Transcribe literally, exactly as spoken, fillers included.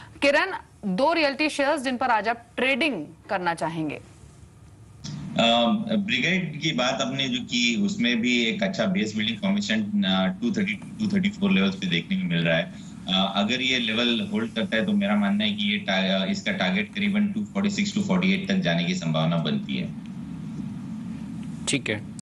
किरण, दो realty shares जिन पर आज आप ट्रेडिंग करना चाहेंगे। ब्रिगेड की बात आपने जो की उसमें भी एक अच्छा base building formation two thirty two thirty four levels पे देखने को मिल रहा है। uh, अगर ये लेवल होल्ड करता है तो मेरा मानना है कि ये टा, इसका टारगेट करीबन two forty six two forty eight तक जाने की संभावना बनती है। ठीक है,